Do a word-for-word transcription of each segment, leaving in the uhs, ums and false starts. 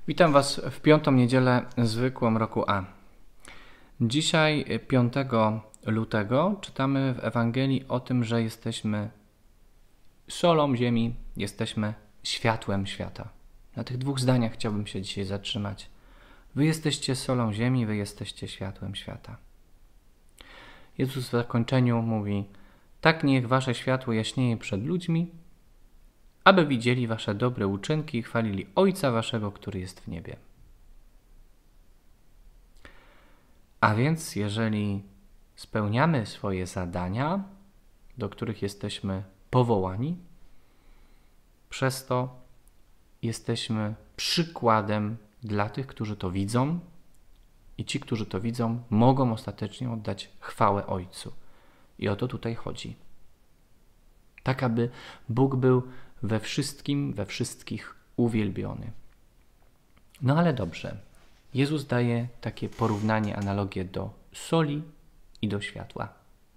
Witam Was w piątą niedzielę zwykłą roku A. Dzisiaj, piątego lutego, czytamy w Ewangelii o tym, że jesteśmy solą ziemi, jesteśmy światłem świata. Na tych dwóch zdaniach chciałbym się dzisiaj zatrzymać. Wy jesteście solą ziemi, wy jesteście światłem świata. Jezus w zakończeniu mówi: tak niech wasze światło jaśnieje przed ludźmi, aby widzieli wasze dobre uczynki i chwalili Ojca waszego, który jest w niebie. A więc jeżeli spełniamy swoje zadania, do których jesteśmy powołani, przez to jesteśmy przykładem dla tych, którzy to widzą, i ci, którzy to widzą, mogą ostatecznie oddać chwałę Ojcu. I o to tutaj chodzi. Tak, aby Bóg był we wszystkim, we wszystkich uwielbiony. No ale dobrze. Jezus daje takie porównanie, analogię do soli i do światła.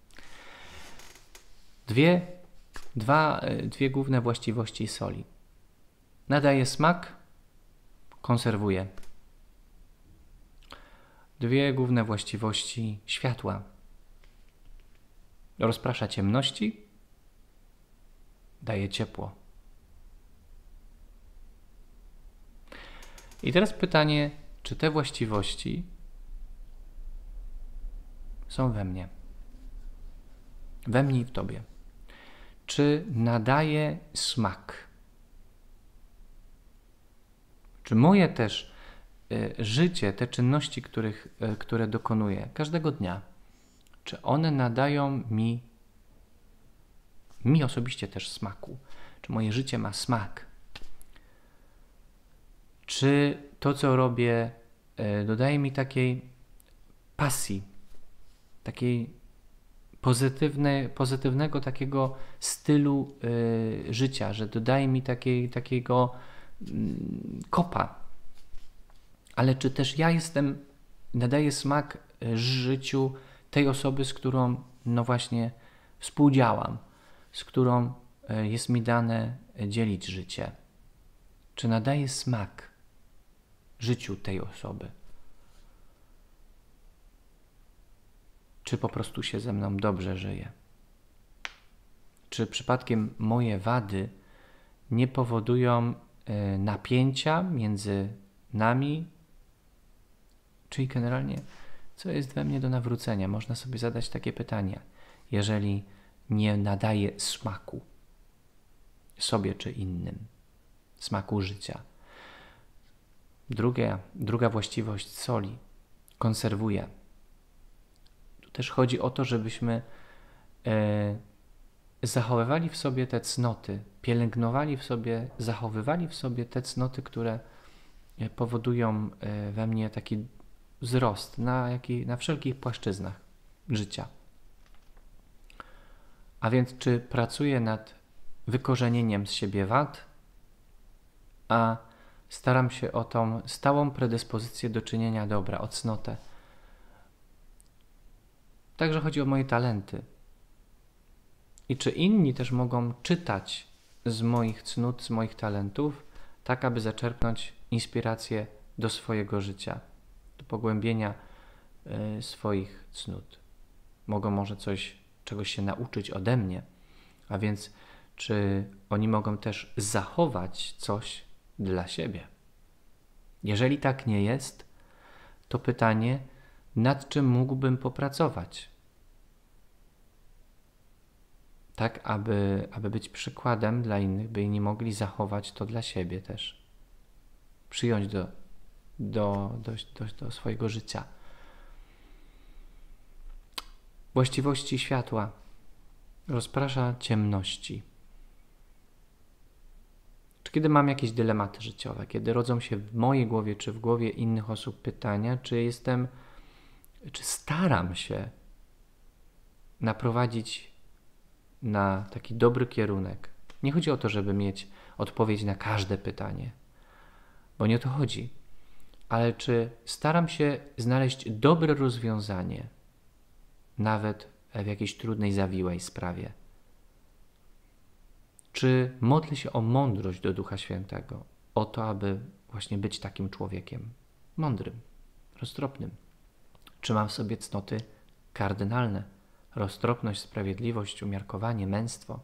Dwie, dwa, dwie główne właściwości soli. Nadaje smak, konserwuje. Dwie główne właściwości światła. Rozprasza ciemności, daje ciepło. I teraz pytanie, czy te właściwości są we mnie? We mnie i w Tobie. Czy nadaje smak? Czy moje też y, życie, te czynności, których, y, które dokonuję każdego dnia, czy one nadają mi, mi osobiście też smaku? Czy moje życie ma smak? Czy to, co robię, y, dodaje mi takiej pasji, takiej pozytywne, pozytywnego takiego stylu y, życia, że dodaje mi takiej, takiego y, kopa. Ale czy też ja jestem, nadaję smak y, życiu tej osoby, z którą no właśnie współdziałam, z którą y, jest mi dane y, dzielić życie. Czy nadaję smak życiu tej osoby? Czy po prostu się ze mną dobrze żyje? Czy przypadkiem moje wady nie powodują y, napięcia między nami? Czyli generalnie, co jest we mnie do nawrócenia? Można sobie zadać takie pytania, jeżeli nie nadaje smaku sobie czy innym, smaku życia. Drugie, druga właściwość soli, konserwuje. Tu też chodzi o to, żebyśmy e, zachowywali w sobie te cnoty, pielęgnowali w sobie, zachowywali w sobie te cnoty, które powodują e, we mnie taki wzrost na, jaki, na wszelkich płaszczyznach życia. A więc czy pracuję nad wykorzenieniem z siebie wad, a staram się o tą stałą predyspozycję do czynienia dobra, o cnotę. Także chodzi o moje talenty. I czy inni też mogą czytać z moich cnót, z moich talentów, tak aby zaczerpnąć inspirację do swojego życia, do pogłębienia y, swoich cnót. Mogą może coś, czegoś się nauczyć ode mnie, a więc czy oni mogą też zachować coś dla siebie? Jeżeli tak nie jest, to pytanie, nad czym mógłbym popracować? Tak, aby, aby być przykładem dla innych, by inni mogli zachować to dla siebie też. Przyjąć do, do, do, do, do swojego życia. Właściwości światła. Rozprasza ciemności. Czy kiedy mam jakieś dylematy życiowe, kiedy rodzą się w mojej głowie czy w głowie innych osób pytania, czy jestem, czy staram się naprowadzić na taki dobry kierunek. Nie chodzi o to, żeby mieć odpowiedź na każde pytanie, bo nie o to chodzi. Ale czy staram się znaleźć dobre rozwiązanie, nawet w jakiejś trudnej, zawiłej sprawie? Czy modlę się o mądrość do Ducha Świętego, o to, aby właśnie być takim człowiekiem mądrym, roztropnym? Czy mam w sobie cnoty kardynalne? Roztropność, sprawiedliwość, umiarkowanie, męstwo.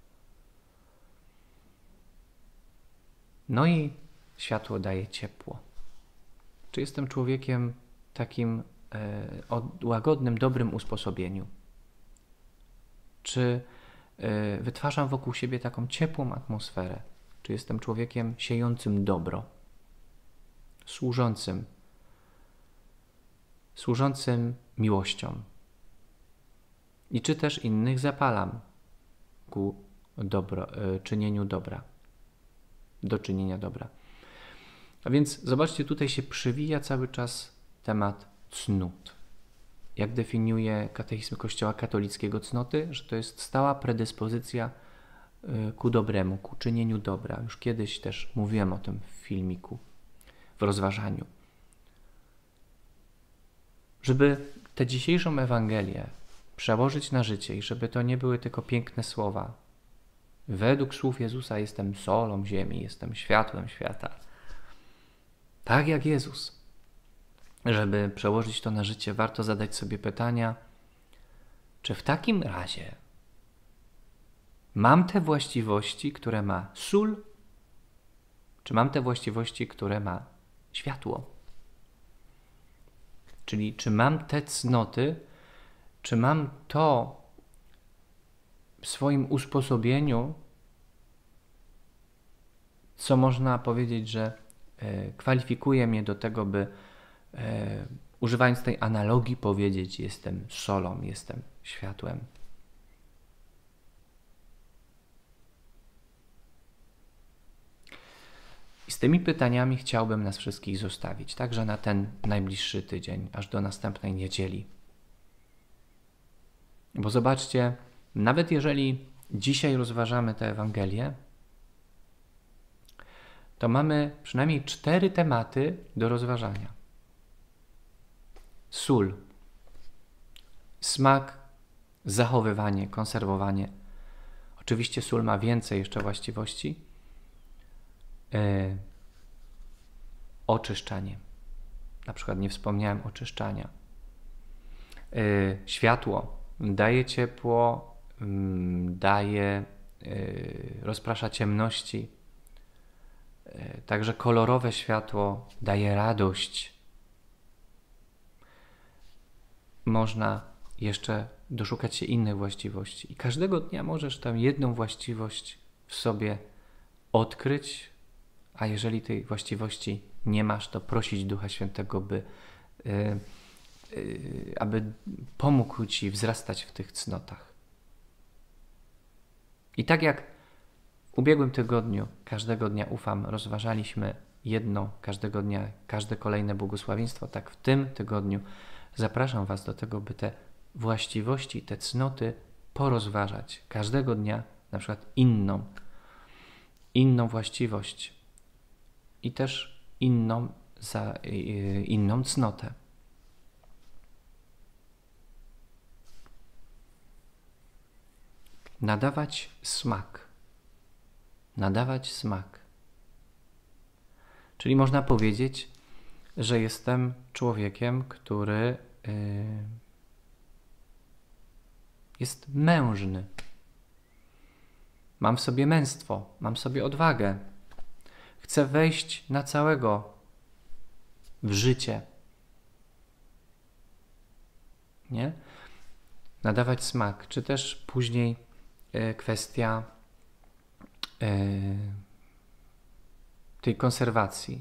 No i światło daje ciepło. Czy jestem człowiekiem takim e, o łagodnym, dobrym usposobieniu? Czy e, wytwarzam wokół siebie taką ciepłą atmosferę? Czy jestem człowiekiem siejącym dobro, służącym, służącym miłością? I czy też innych zapalam ku dobro, e, czynieniu dobra, do czynienia dobra? A więc zobaczcie, tutaj się przywija cały czas temat cnót. Jak definiuje katechizm Kościoła katolickiego cnoty? Że to jest stała predyspozycja ku dobremu, ku czynieniu dobra. Już kiedyś też mówiłem o tym w filmiku, w rozważaniu. Żeby tę dzisiejszą Ewangelię przełożyć na życie i żeby to nie były tylko piękne słowa. Według słów Jezusa jestem solą ziemi, jestem światłem świata. Tak jak Jezus. Żeby przełożyć to na życie, warto zadać sobie pytania, czy w takim razie mam te właściwości, które ma sól, czy mam te właściwości, które ma światło? Czyli czy mam te cnoty, czy mam to w swoim usposobieniu, co można powiedzieć, że e, kwalifikuje mnie do tego, by e, używając tej analogii powiedzieć, jestem solą, jestem światłem. I z tymi pytaniami chciałbym nas wszystkich zostawić, także na ten najbliższy tydzień, aż do następnej niedzieli. Bo zobaczcie, nawet jeżeli dzisiaj rozważamy tę Ewangelię, to mamy przynajmniej cztery tematy do rozważania. Sól, smak, zachowywanie, konserwowanie. Oczywiście sól ma więcej jeszcze właściwości. Yy, oczyszczanie. Na przykład nie wspomniałem oczyszczania. Yy, światło daje ciepło, yy, daje, yy, rozprasza ciemności. Yy, także kolorowe światło daje radość. Można jeszcze doszukać się innych właściwości. I każdego dnia możesz tę jedną właściwość w sobie odkryć, a jeżeli tej właściwości nie masz, to prosić Ducha Świętego, by, yy, yy, aby pomógł Ci wzrastać w tych cnotach. I tak jak w ubiegłym tygodniu, każdego dnia ufam, rozważaliśmy jedno, każdego dnia, każde kolejne błogosławieństwo, tak w tym tygodniu zapraszam Was do tego, by te właściwości, te cnoty porozważać. Każdego dnia na przykład inną, inną właściwość i też inną, za, yy, inną cnotę. Nadawać smak. Nadawać smak. Czyli można powiedzieć, że jestem człowiekiem, który yy, jest mężny. Mam w sobie męstwo, mam w sobie odwagę. Chcę wejść na całego w życie. Nie? Nadawać smak. Czy też później y, kwestia y, tej konserwacji.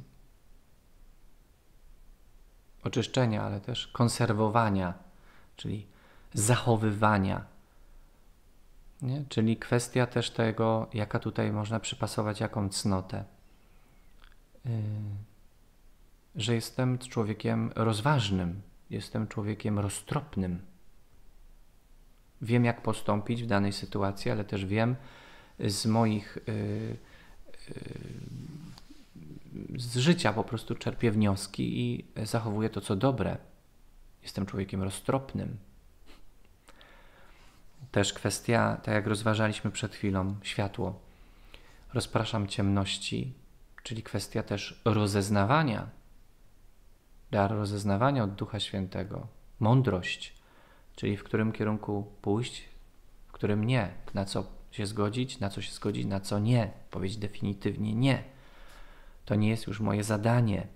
Oczyszczenia, ale też konserwowania, czyli zachowywania. Nie? Czyli kwestia też tego, jaka tutaj można przypasować jaką cnotę. Yy, że jestem człowiekiem rozważnym, jestem człowiekiem roztropnym. Wiem, jak postąpić w danej sytuacji, ale też wiem z moich, yy, yy, z życia po prostu czerpię wnioski i zachowuję to, co dobre. Jestem człowiekiem roztropnym. Też kwestia, tak jak rozważaliśmy przed chwilą, światło. Rozpraszam ciemności, czyli kwestia też rozeznawania, dar rozeznawania od Ducha Świętego, mądrość, czyli w którym kierunku pójść, w którym nie, na co się zgodzić, na co się zgodzić, na co nie, powiedzieć definitywnie nie. To nie jest już moje zadanie.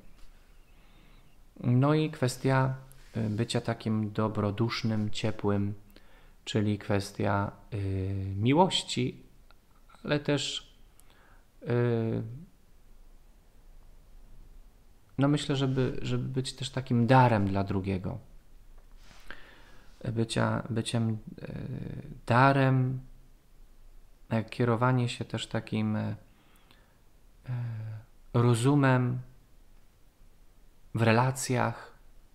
No i kwestia bycia takim dobrodusznym, ciepłym, czyli kwestia y, miłości, ale też y, no myślę, żeby, żeby być też takim darem dla drugiego. Bycia, byciem y, darem, kierowanie się też takim y, rozumem w relacjach.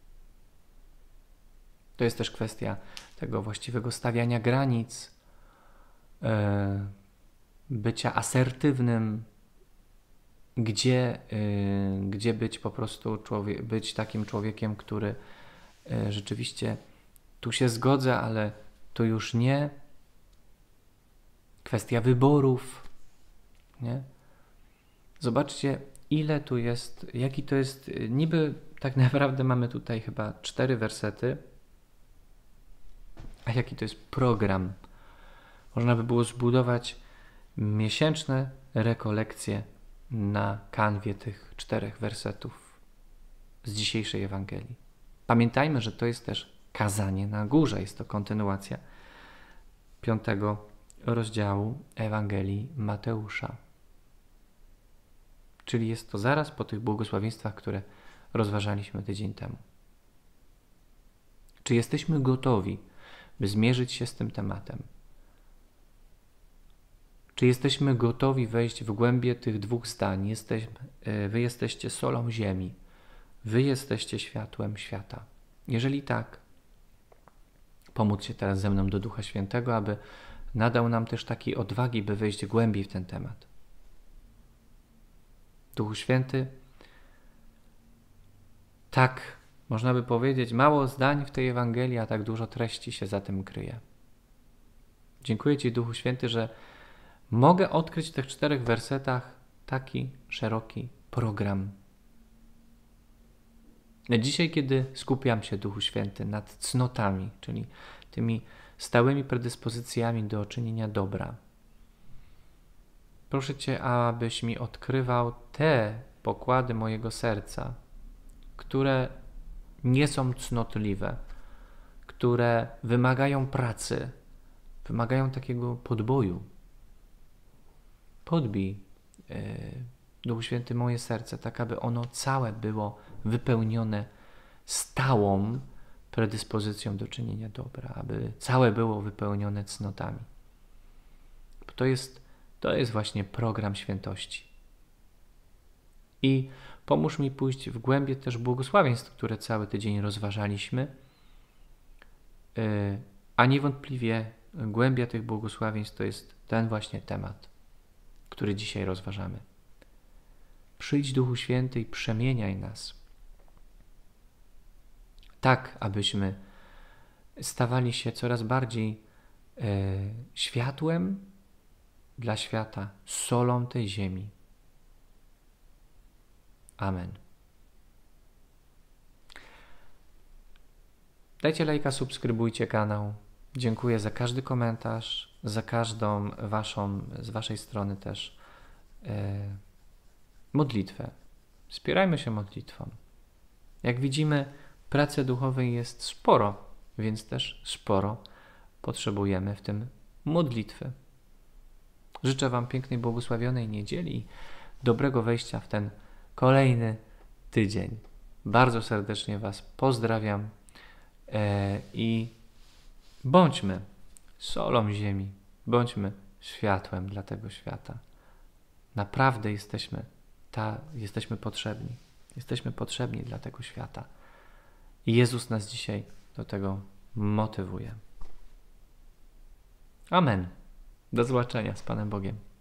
To jest też kwestia tego właściwego stawiania granic, yy, bycia asertywnym, gdzie, yy, gdzie być po prostu człowiek, być takim człowiekiem, który yy, rzeczywiście tu się zgodzę, ale tu już nie. Kwestia wyborów, nie? Zobaczcie, ile tu jest, jaki to jest, niby tak naprawdę mamy tutaj chyba cztery wersety, a jaki to jest program. Można by było zbudować miesięczne rekolekcje na kanwie tych czterech wersetów z dzisiejszej Ewangelii. Pamiętajmy, że to jest też kazanie na górze, jest to kontynuacja piątego rozdziału Ewangelii Mateusza. Czyli jest to zaraz po tych błogosławieństwach, które rozważaliśmy tydzień temu. Czy jesteśmy gotowi, by zmierzyć się z tym tematem? Czy jesteśmy gotowi wejść w głębię tych dwóch zdań? Jesteśmy, wy jesteście solą ziemi, wy jesteście światłem świata. Jeżeli tak, pomóc się teraz ze mną do Ducha Świętego, aby nadał nam też takiej odwagi, by wejść głębiej w ten temat. Duchu Święty, tak, można by powiedzieć, mało zdań w tej Ewangelii, a tak dużo treści się za tym kryje. Dziękuję Ci, Duchu Święty, że mogę odkryć w tych czterech wersetach taki szeroki program. Dzisiaj, kiedy skupiam się, Duchu Święty, nad cnotami, czyli tymi stałymi predyspozycjami do czynienia dobra, proszę Cię, abyś mi odkrywał te pokłady mojego serca, które nie są cnotliwe, które wymagają pracy, wymagają takiego podboju. Podbij, yy, Duchu Święty, moje serce, tak aby ono całe było wypełnione stałą predyspozycją do czynienia dobra, aby całe było wypełnione cnotami. To jest To jest właśnie program świętości. I pomóż mi pójść w głębię też błogosławieństw, które cały tydzień rozważaliśmy, a niewątpliwie głębia tych błogosławieństw to jest ten właśnie temat, który dzisiaj rozważamy. Przyjdź, Duchu Święty, i przemieniaj nas, tak abyśmy stawali się coraz bardziej e, światłem dla świata, solą tej ziemi. Amen. Dajcie lajka, subskrybujcie kanał. Dziękuję za każdy komentarz, za każdą waszą, z waszej strony też e, modlitwę. Wspierajmy się modlitwą. Jak widzimy, pracy duchowej jest sporo, więc też sporo potrzebujemy w tym modlitwy. Życzę Wam pięknej, błogosławionej niedzieli i dobrego wejścia w ten kolejny tydzień. Bardzo serdecznie Was pozdrawiam e, i bądźmy solą ziemi, bądźmy światłem dla tego świata. Naprawdę jesteśmy, ta, jesteśmy potrzebni. Jesteśmy potrzebni dla tego świata. I Jezus nas dzisiaj do tego motywuje. Amen. Do zobaczenia z Panem Bogiem.